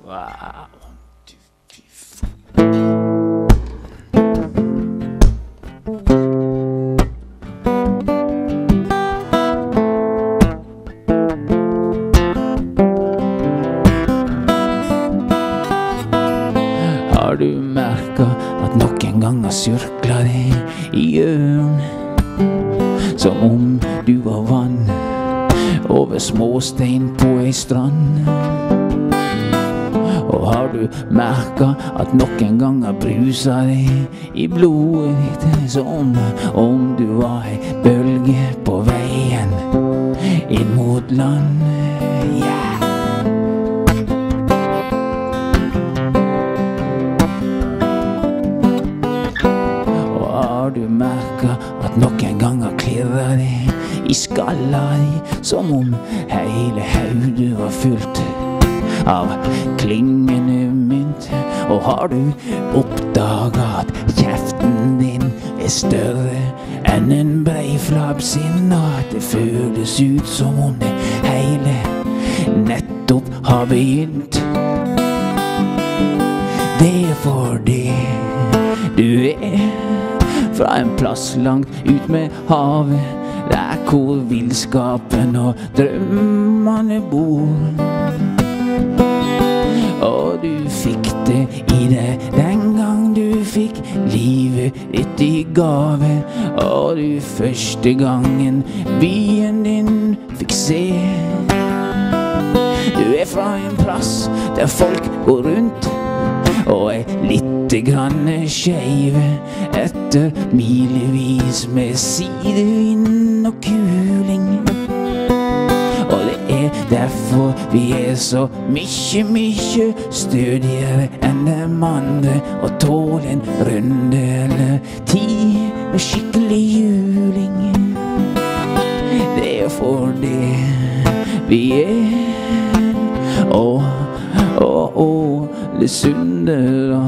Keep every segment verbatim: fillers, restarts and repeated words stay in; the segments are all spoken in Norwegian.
Wow. Har du merket at noen ganger sirkler det i hjørn, som om du var vann over småstein på ei strand? Og har du merket at noen ganger bruser det i blodet ditt, som om du var ei bølge på veien inn mot land? Yeah. Har du merket at noen ganger klirrer det i skalla di, som om hele hodet var fylt av klingende mynt? Og har du oppdaget at kjeften din er større enn en breiflabbsinn, og at det føles ut som om det hele nettopp har begynt? Det er fordi du er fra en plass langt ut med havet, der hvor villskapen og drømmene bor. Og du fikk det i det den gang du fikk livet ditt i gave, og du første gangen byen din fikk se. Du er fra en plass der folk går rundt og er litte grann skeive etter milevis med sidevind og kuling. Og det er derfor vi er så mykje, mykje stødigere enn dem andre, og tåler en runde eller ti med skikkelig juling. Det er for det vi er, og, og, Ålesundera.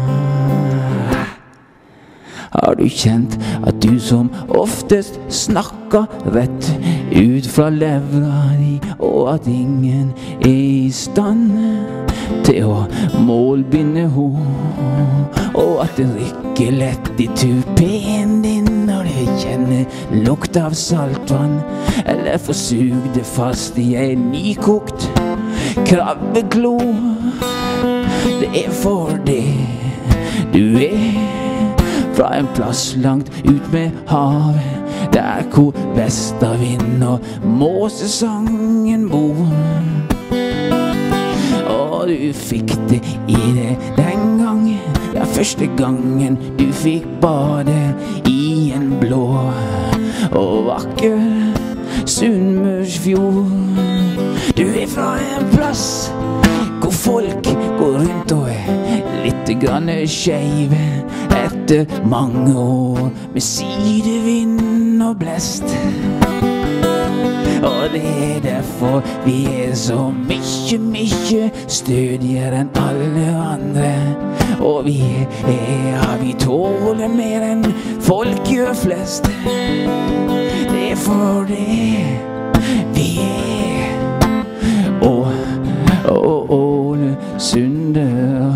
Har du kjent at du som oftest snakker rett ut fra levra di, og at ingen er i stand til å målbinde hår, og at det rykker lett i tupeen din når du kjenner lukt av saltvann, eller får sug det fast i en nykokt krabbeklo? Det er for det du er fra en plass langt ut med havet, der hvor vestavind og måsesangen bor. Og du fikk det i det den gangen, ja, første gangen du fikk bade i en blå og vakker Sunnmørsfjord. Du er fra en plass hvor folk går rundt og er litt grann skeive etter mange år med sidevind og blest. Og det er derfor vi er så mykje, mykje stødigere enn alle andre. Og vi er, ja, vi tåler mer enn folk gjør flest. Det er for det vi er, og, og Ålesundera.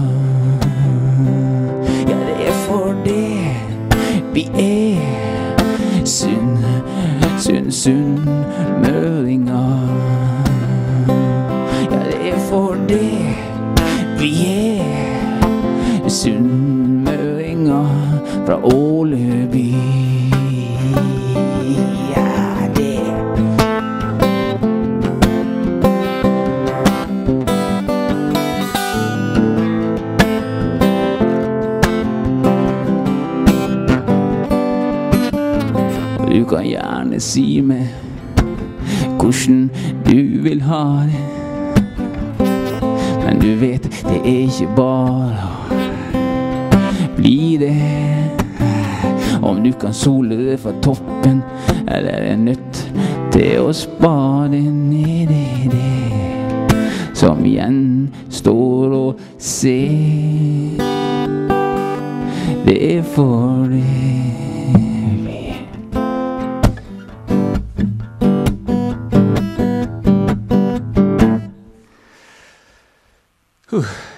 Ja, det er for det vi er, sunn, sunn, sunn møringer. Ja, det er for det vi er, sunnmøringer fra Åleby. Du kan gjerne si meg hvordan du vil ha det, men du vet det er ikke bare å bli det. Om du kan sole det fra toppen, eller er nødt til å spade ned i det som igjen står å se. Det er for det Huh.